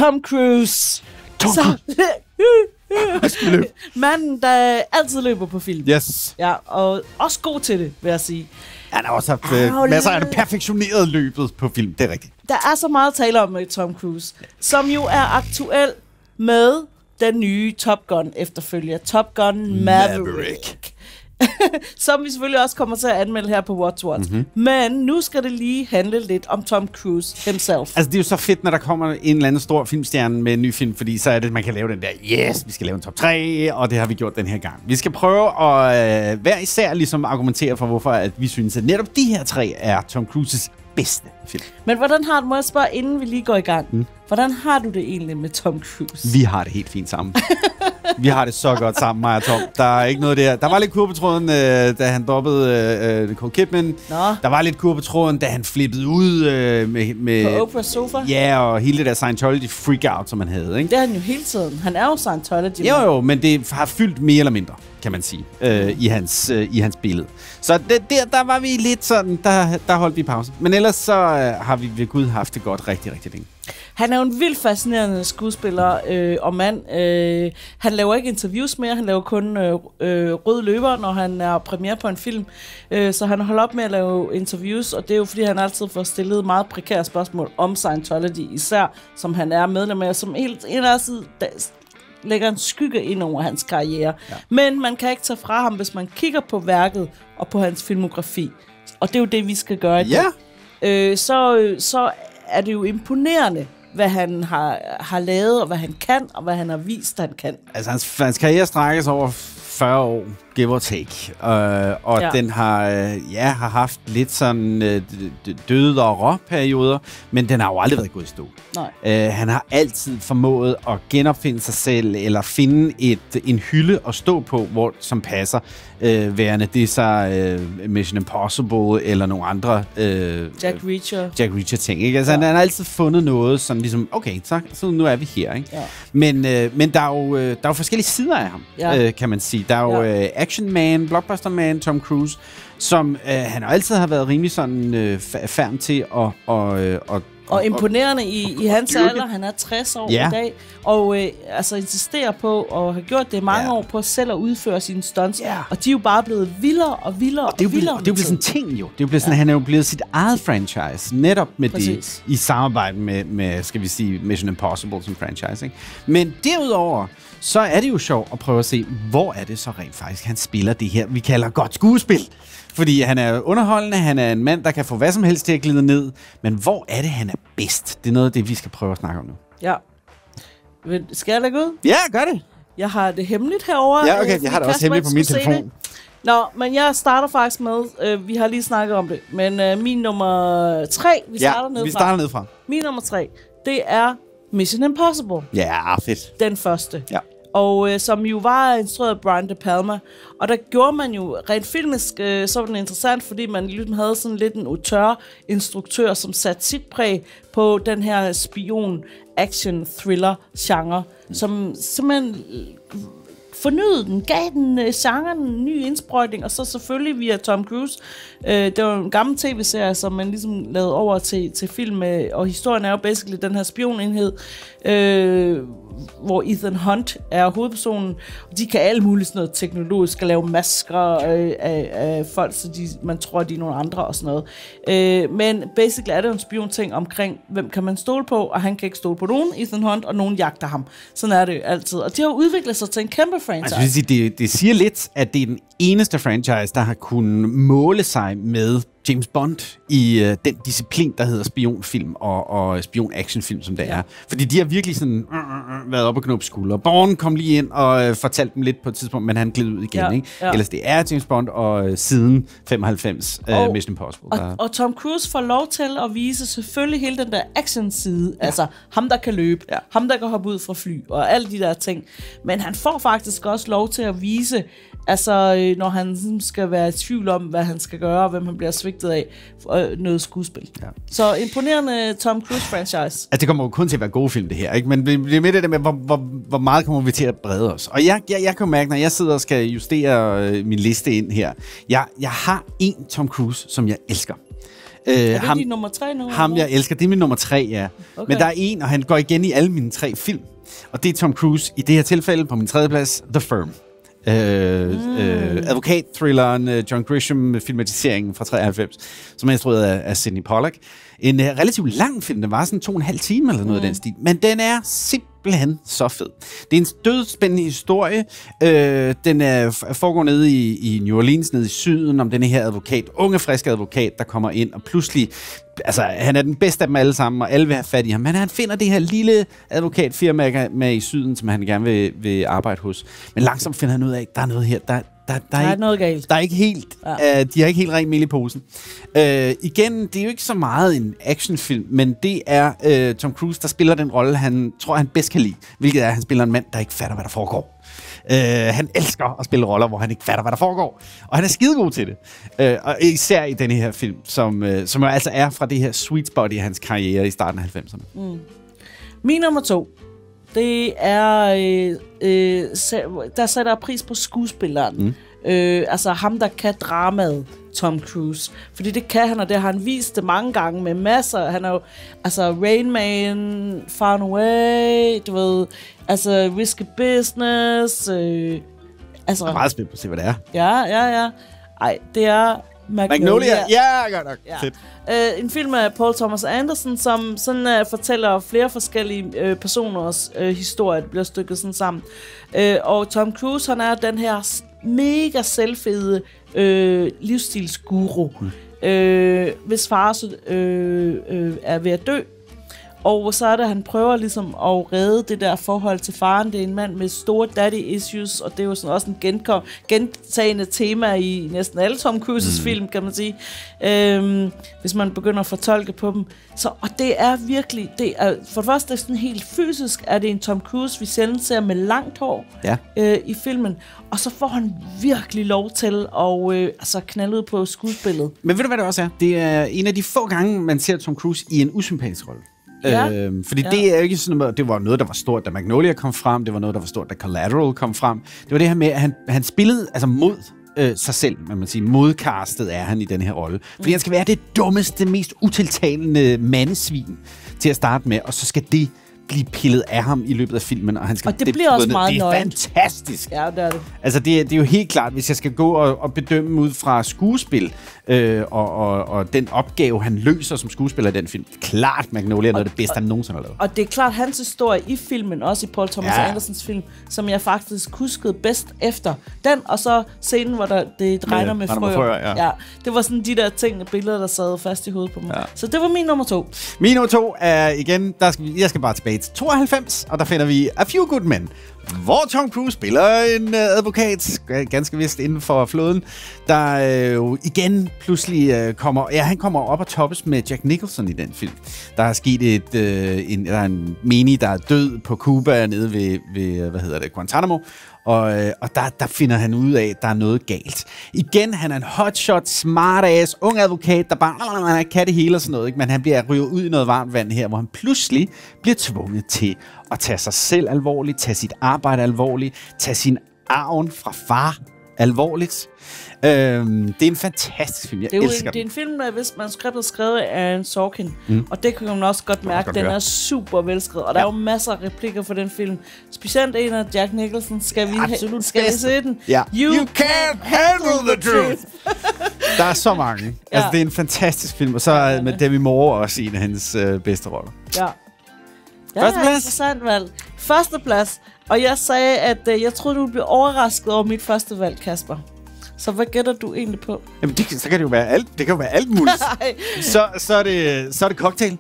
Tom Cruise. Manden, der altid løber på film. Yes. Ja, og også god til det, vil jeg sige. Han har også haft masser af perfektioneret løbet på film, det er rigtigt. Der er så meget at tale om med Tom Cruise, som jo er aktuel med den nye Top Gun efterfølger, Top Gun Maverick. Som vi selvfølgelig også kommer til at anmelde her på Watch. Mm-hmm. Men nu skal det lige handle lidt om Tom Cruise himself. Altså, det er jo så fedt, når der kommer en eller anden stor filmstjerne med en ny film, fordi så er det, man kan lave den der, yes, vi skal lave en top 3, og det har vi gjort den her gang. Vi skal prøve at hver især ligesom argumentere for, hvorfor at vi synes, at netop de her 3 er Tom Cruises bedste film. Men hvordan har du, må jeg spørge, inden vi lige går i gang, hvordan har du det egentlig med Tom Cruise? Vi har det helt fint sammen. Vi har det så godt sammen, mig og Tom. Der er ikke noget der. Der var lidt kur på tråden, da han droppede Nicole Kidman. Nå. Der var lidt kur på tråden, da han flippede ud med på Oprah's sofa? Ja, og hele det der Scientology freak-out, som han havde. Ikke? Det er han jo hele tiden. Han er jo Scientology. Jo, men det har fyldt mere eller mindre, kan man sige, i hans billede. Så der var vi lidt sådan, der holdt vi pause. Men ellers så har vi ved Gud haft det godt rigtig, rigtig længe. Han er jo en vildt fascinerende skuespiller og mand. Han laver ikke interviews mere, han laver kun rød løber, når han er premiere på en film. Så han holder op med at lave interviews, og det er jo fordi, han altid får stillet meget prekære spørgsmål om Scientology, især som han er medlem af, som helt en af side lægger en skygge ind over hans karriere. Ja. Men man kan ikke tage fra ham, hvis man kigger på værket og på hans filmografi. Og det er jo det, vi skal gøre i dag. Så er det jo imponerende, hvad han har lavet, og hvad han kan, og hvad han har vist, han kan. Altså, hans karriere strækkes over 40 år, give or take. Og den har haft lidt sådan døde og rå-perioder, men den har jo aldrig været gået i stå. Han har altid formået at genopfinde sig selv, eller finde en hylde at stå på, som passer, værende det så Mission Impossible, eller nogle andre Jack Reacher ting. Ikke? Altså, han har altid fundet noget, som ligesom, okay, så nu er vi her. Ikke? Ja. Men der er jo forskellige sider af ham, kan man sige. Der er jo Action Man, Blockbuster Man, Tom Cruise, som han altid har været rimelig sådan færm til og imponerende i hans alder. Han er 60 år i dag, og insisterer på, og har gjort det i mange år, på selv at udføre sine stunts. Og de er jo bare blevet vildere og vildere og vildere. Det er jo blevet sådan en ting, jo. Det er jo blevet sådan, han er jo blevet sit eget franchise, netop med det, i samarbejde med, skal vi sige, Mission Impossible som franchise. Ikke? Men derudover, så er det jo sjovt at prøve at se, hvor er det så rent faktisk, han spiller det her, vi kalder godt skuespil. Fordi han er underholdende, han er en mand, der kan få hvad som helst til at glide ned. Men hvor er det, han er bedst? Det er noget af det, vi skal prøve at snakke om nu. Ja. Skal jeg lægge ud? Ja, gør det. Jeg har det hemmeligt herovre. Ja, okay. Jeg har det også hemmeligt på min telefon. Nå, men jeg starter faktisk med, vi har lige snakket om det, men min nummer 3, vi starter nedefra. Min nummer 3, det er Mission Impossible. Ja, fedt. Den første. Ja. Og som jo var instrueret af Brian De Palma. Og der gjorde man jo rent filmisk, så var det interessant, fordi man ligesom havde sådan lidt en auteur-instruktør, som satte sit præg på den her spion-action-thriller-genre, som simpelthen fornyede den, gav den genren en ny indsprøjtning, og så selvfølgelig via Tom Cruise. Det var en gammel tv-serie, som man ligesom lavede over til film, og historien er jo basically den her spionenhed, hvor Ethan Hunt er hovedpersonen, og de kan alle mulige sådan noget teknologisk, lave masker af folk, så man tror, de er nogle andre og sådan noget. Men basically er det jo en spion-ting omkring, hvem kan man stole på, og han kan ikke stole på nogen, Ethan Hunt, og nogen jagter ham. Sådan er det jo altid. Og de har udviklet sig til en kæmpe franchise. Altså, det siger lidt, at det er den eneste franchise, der har kunnet måle sig med James Bond i den disciplin, der hedder spionfilm og spion-actionfilm, som det er. Fordi de har virkelig sådan været op og knuppe skulder. Bourne kom lige ind og fortalte dem lidt på et tidspunkt, men han gled ud igen. Ikke? Ellers det er James Bond, og siden 95 Mission Impossible. Og Tom Cruise får lov til at vise selvfølgelig hele den der action-side. Ja. Altså ham, der kan løbe, ham, der kan hoppe ud fra fly, og alle de der ting. Men han får faktisk også lov til at vise, altså når han skal være i tvivl om, hvad han skal gøre, og hvem han bliver svigtet af, noget skuespil. Ja. Så imponerende Tom Cruise-franchise. Altså det kommer jo kun til at være gode film, det her, ikke? Men det er med det der med, hvor meget kommer vi til at brede os. Og jeg kan jo mærke, når jeg sidder og skal justere min liste ind her, jeg har en Tom Cruise, som jeg elsker. Er det din nummer 3 nu? Ham, jeg elsker. Det er min nummer 3, ja. Okay. Men der er en, og han går igen i alle mine 3 film. Og det er Tom Cruise. I det her tilfælde på min 3. plads, The Firm. Advokat-thrilleren John Grisham-filmatiseringen fra 93, som er instrueret af Sidney Pollack. En relativt lang film. Den var sådan 2,5 timer eller noget af den stil. Men den er simpelthen så fed. Det er en dødspændende historie. Den foregår nede i New Orleans, nede i syden, om den her advokat, unge, friske advokat, der kommer ind, og pludselig, altså han er den bedste af dem alle sammen, og alle vil have fat i ham, men han finder det her lille advokatfirma med i syden, som han gerne vil arbejde hos. Men langsomt finder han ud af, at der er noget her, der er noget galt. Der er ikke helt, de har ikke helt rent mel i posen. Igen, det er jo ikke så meget en actionfilm, men det er Tom Cruise, der spiller den rolle, han tror, han bedst kan lide. Hvilket er, at han spiller en mand, der ikke fatter, hvad der foregår. Han elsker at spille roller, hvor han ikke fatter, hvad der foregår. Og han er skidegod til det. Og især i denne her film, som jo altså er fra det her sweet spot i hans karriere i starten af 90'erne. Min nummer 2, det er, der sætter pris på skuespilleren. Altså ham, der kan dramaet, Tom Cruise. Fordi det kan han, og det har han vist det mange gange med masser. Han er jo, altså Rain Man, Far and Away, du ved, altså Risky Business. Altså, jeg er meget spændt på at se, hvad det er. Ja. Ej, det er Magnolia. Ja, godt nok. Ja. Fedt. En film af Paul Thomas Anderson, som sådan fortæller flere forskellige personers historie, der bliver stykket sådan sammen. Og Tom Cruise, han er den her mega selvfede livsstilsguru, hvis far er ved at dø. Og så er det, han prøver ligesom at redde det der forhold til faren. Det er en mand med store daddy issues, og det er jo sådan også en gentagende tema i næsten alle Tom Cruises film, kan man sige. Hvis man begynder at fortolke på dem. Og det er virkelig, for det første sådan helt fysisk, er det en Tom Cruise, vi sjældent ser med langt hår i filmen. Og så får han virkelig lov til at knalde ud på skuespillet. Men ved du, hvad det også er? Det er en af de få gange, man ser Tom Cruise i en usympatisk rolle. Fordi det er jo ikke sådan, at det var noget, der var stort, da Magnolia kom frem. Det var noget, der var stort, da Collateral kom frem. Det var det her med, at han spillede altså mod sig selv, man sige. Modcastet er han i den her rolle. Fordi han skal være det dummeste, mest utiltalende mandesvin til at starte med, og så skal det blive pillet af ham i løbet af filmen, og han skal... Og det bliver også meget nøjent. Det er fantastisk. Ja, det er det. Altså, det er jo helt klart, hvis jeg skal gå og bedømme ud fra skuespil, og den opgave, han løser som skuespiller i den film. Klart, Magnolia er noget af det bedste, han nogensinde har lavet. Og det er klart hans historie i filmen, også i Paul Thomas Andersons film, som jeg faktisk huskede bedst efter den, og så scenen, hvor det regner med frøer. Ja. Det var sådan de der ting, billeder, der sad fast i hovedet på mig. Ja. Så det var min nummer 2. Min nummer 2 er igen, jeg skal bare tilbage til 92, og der finder vi A Few Good Men, hvor Tom Cruise spiller en advokat, ganske vist inden for floden, der jo igen pludselig han kommer op og toppes med Jack Nicholson i den film. Der er sket der er en menig, der er død på Cuba nede ved Guantanamo, og der finder han ud af, at der er noget galt. Igen, han er en hotshot, smartass, ung advokat, der bare kan det hele og sådan noget, ikke? Men han bliver ryget ud i noget varmt vand her, hvor han pludselig bliver tvunget til at tage sig selv alvorligt, tage sit arbejde alvorligt, tage sin arven fra far alvorligt. Det er en fantastisk film. Jeg elsker den. Det er en film, hvis manuskriptet er skrevet af Aaron Sorkin, og det kan man også godt mærke, den er super velskrevet, og der er jo masser af replikker for den film. Specielt en af Jack Nicholson. Skal vi se den? Ja. You can't handle the truth! Der er så mange. Altså, det er en fantastisk film, og så med Demi Moore også en af hans bedste roller. Ja. Førsteplads? Interessant valg. Førsteplads. Og jeg sagde, at jeg troede, du ville blive overrasket over mit første valg, Kasper. Så hvad gætter du egentlig på? Jamen, så kan det jo være alt. Det kan jo være alt muligt. så er det cocktail.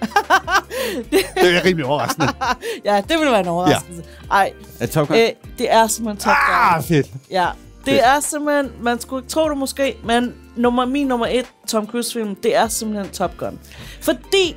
Det er rimelig overraskende. Ja, det ville være en overraskelse. Ej, det er simpelthen Top Gun. Fedt. Ja, det er simpelthen, man skulle ikke tro det måske, men min nummer 1 Tom Cruise film, det er simpelthen Top Gun. Fordi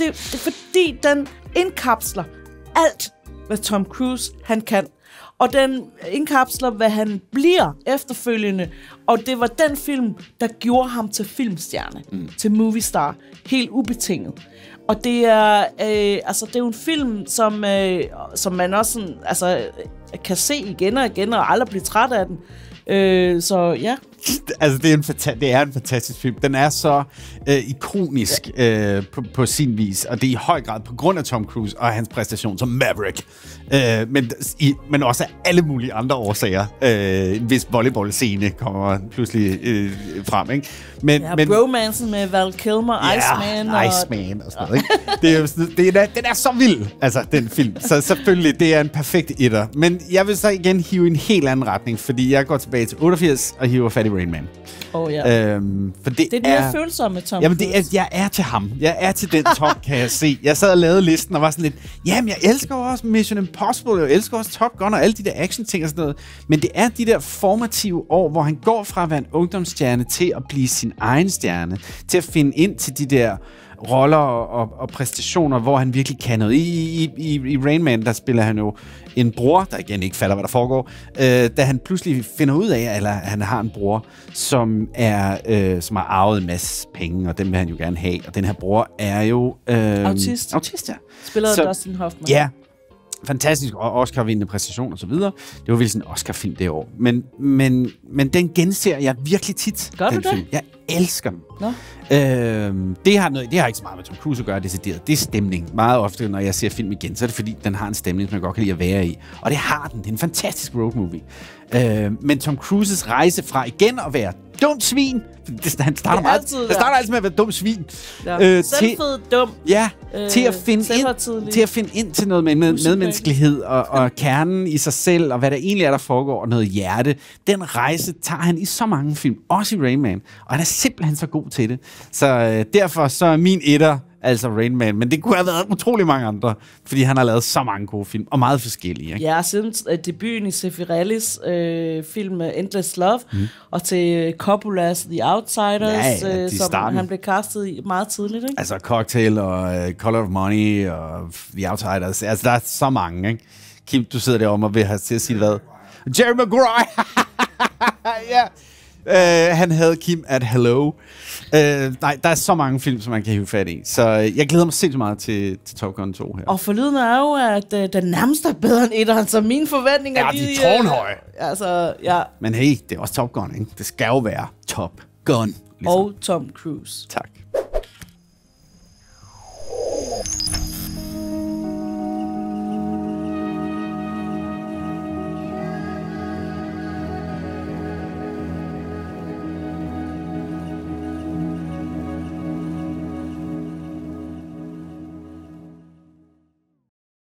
den indkapsler alt, hvad Tom Cruise han kan. Og den indkapsler, hvad han bliver efterfølgende. Og det var den film, der gjorde ham til filmstjerne, til moviestar, helt ubetinget. Og det er, det er jo en film, som man også sådan, kan se igen og igen, og aldrig blive træt af den. Så ja, Altså, det er en fantastisk film. Den er så ikonisk på sin vis, og det er i høj grad på grund af Tom Cruise og hans præstation som Maverick. Men også af alle mulige andre årsager. En vis volleyball-scene kommer pludselig frem, ikke? Men bromancen med Val Kilmer, Iceman og sådan noget, ikke? Den er så vild, altså, den film. Så selvfølgelig, det er en perfekt etter. Men jeg vil så igen hive en helt anden retning, fordi jeg går tilbage til 88 og hiver fat i Rain Man. For det er den mere følsomme Tom Cruise. Jeg er til ham. Jeg er til den Tom, kan jeg se. Jeg sad og lavede listen og var sådan lidt, jamen jeg elsker også Mission Impossible, jeg elsker også Top Gun og alle de der action-ting og sådan noget. Men det er de der formative år, hvor han går fra at være en ungdomsstjerne til at blive sin egen stjerne, til at finde ind til de der roller og præstationer, hvor han virkelig kan noget. I Rain Man, der spiller han jo en bror, der igen ikke fatter, hvad der foregår, da han pludselig finder ud af, eller han har en bror, som har arvet en masse penge, og dem vil han jo gerne have. Og den her bror er jo autist, ja. Spiller Dustin Hoffman. Ja, fantastisk, og Oscar-vindende præstation og så videre. Det var virkelig sådan en Oscar-film det år. Men den genser jeg virkelig tit. Gør du det? Film. Jeg elsker den. Nå. Det har ikke så meget med Tom Cruise at gøre, decideret. Det er stemning. Meget ofte, når jeg ser film igen, så er det fordi, den har en stemning, som jeg godt kan lide at være i. Og det har den. Det er en fantastisk road movie. Men Tom Cruises rejse fra igen at være dum svin, han starter altid med at være dum svin. Ja. Selvfed, dum. Ja, til at finde ind til noget med medmenneskelighed og kernen i sig selv, og hvad der egentlig er, der foregår, og noget hjerte. Den rejse tager han i så mange film, også i Rain Man, og han er simpelthen så god til det. Så derfor så er min etter altså Rain Man, men det kunne have været utrolig mange andre, fordi han har lavet så mange gode film, og meget forskellige. Ikke? Ja, siden debuten i Zeffirellis film Endless Love, og til Coppola's The Outsiders, som han blev castet i meget tidligt. Ikke? Altså Cocktail og Color of Money og The Outsiders, altså der er så mange. Ikke? Kim, du sidder derom og vil have til at sige hvad? Jerry Maguire! Ja. Han havde Kim at Hello. Nej, der er så mange film, som man kan hive fat i. Så jeg glæder mig sindssygt meget til Top Gun 2 her. Og forlyden er jo, at den nærmest er bedre end etteren, så mine forventninger... Ja, de er tårnhøje. Altså, ja. Men hey, det er også Top Gun, ikke? Det skal jo være Top Gun. Ligesom. Og Tom Cruise. Tak.